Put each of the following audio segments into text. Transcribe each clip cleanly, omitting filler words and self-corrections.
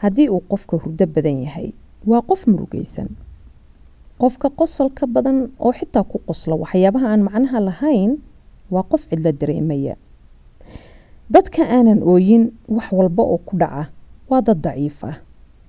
haddii uu qofka hurdo badan yahay waa qof murugaysan. qofka qosolka badan oo xitaa ku qosla waxyaabaha aan macnaha lahayn waa qof cidlo dareemaya. dadka aanan ooyin wax walba oo ku dhaca waa dad daciif ah.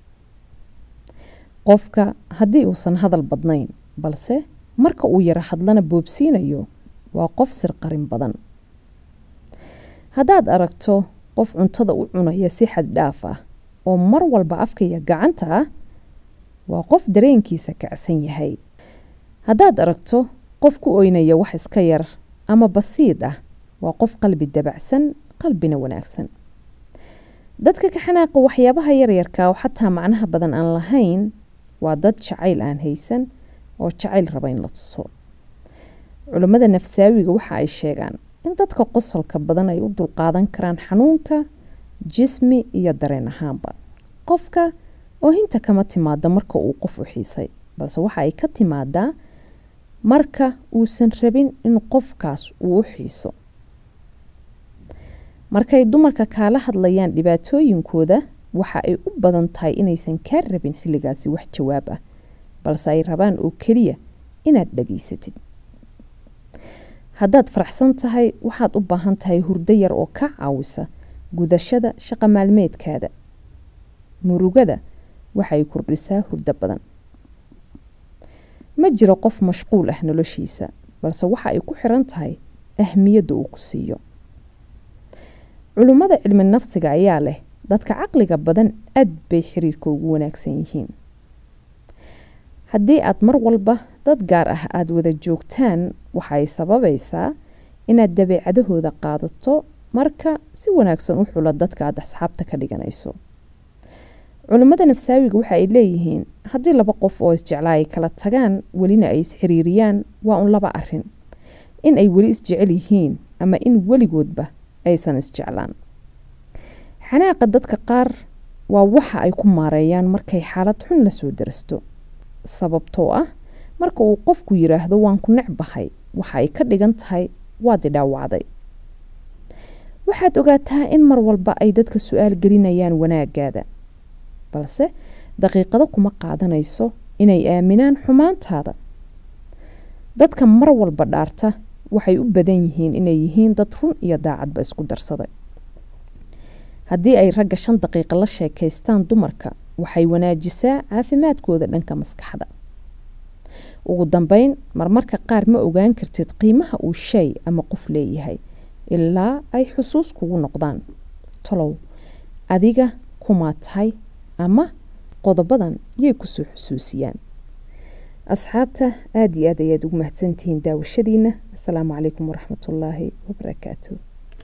qofka haddii uusan hadal badnayn balse marka uu yara hadlana boobsiinayo waa qof sirqarin badan. haddaad aragto qof cuntada u cunaya si xad dhaaf ah oo mar walba afkaya gacanta ah waa qof dareenkiisa kacsan yahay. haddaad aragto qof ku oynaya wax iska yar ama basiid ah waa qof qalbi dabacsan, qalbina wanaagsan. dadka ka xanaaqa waxyaabaha yaryarka oo xataa macnaha badan aan lahayn waa dad jacayl aan haysan oo jacayl raba in la tuso. culimada nafsaawiga waxa ay sheegaan in dadka qosolka badan ay u dulqaadan karaan xanuunka jismi iyo dareen ahaanba. qofka oohinta kama timaada marka uu qof u xiisay balse waxa ay ka timaadaa marka uusan rabin in qofkaas uu u xiiso. markay dumarka kaala hadlayaan dhibaatooyinkooda waxa ay u badan tahay inaysan kaa rabin xilligaasi wax jawaab ah balse ay rabaan oo keliya inaad dhageysatid. haddaad faraxsan tahay waxaad u baahan tahay hurdo yar oo ka caawisa gudashada shaqo maalmeedkaada. murugada waxay kordhisaa hurdo badan. ma jiro qof mashquul ah noloshiisa balse waxa ay ku xiran tahay ahmiyadda uu ku siiyo. culimada cilmi nafsiga ayaa leh dadka caqliga badan aad bay xiriirka ugu wanaagsan yihiin. haddii aad mar walba dad gaar ah aad wada joogtaan waxay sababaysaa inaad dabeecadahooda qaadato marka si wanaagsan u xulo dadka aad asxaabta ka dhiganayso. culimada nafsaawiga waxa ay leeyihiin haddii laba qof oo isjeclaa ay kala tagaan welina ay isxiriiriyaan waa un laba arin: in ay weli isjecel yihiin ama in weligoodba aysan isjeclaan. xanaaqa dadka qaar waa waxa ay ku maareeyaan markay xaalad xun la soo darasto. sababtoo ah marka uu qofku yiraahdo waan ku necbahay waxa ay ka dhigan tahay waad i dhaawacday. waxaad ogaataa in mar walba ay dadka su'aal gelinayaan wanaagaada balse daqiiqado kuma qaadanayso inay aaminaan xumaantaada. dadka mar walba dhaarta waxay u badan yihiin inay yihiin dad run iyo daacadba isku darsaday. haddii ay ragga 5 daqiiqo la sheekaystaan dumarka waxay wanaajisaa caafimaadkooda dhanka maskaxda. ugu dambeyn marmarka qaar ma ogaan kartid qiimaha uu shay ama qof leeyahay ilaa ay xusuus kugu noqdaan. talow adiga kuma tahay ama qodobadan yay ku soo xusuusiyaan. asxaabta aad iyo aad ayaad ugu mahadsantihiin daawashadiina. assalaamu calaykum waraxmatullaahi wabarakaatuh.